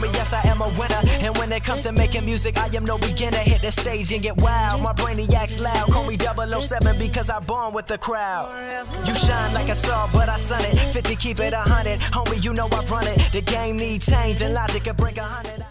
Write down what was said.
homie, yes, I am a winner. And when it comes to making music, I am no beginner. Hit the stage and get wild, my brainiac's loud. Call me 007 because I'm born with the crowd. You shine like a star, but I sun it. 50, keep it 100. Homie, you know I run it. The game needs change and logic can break 100.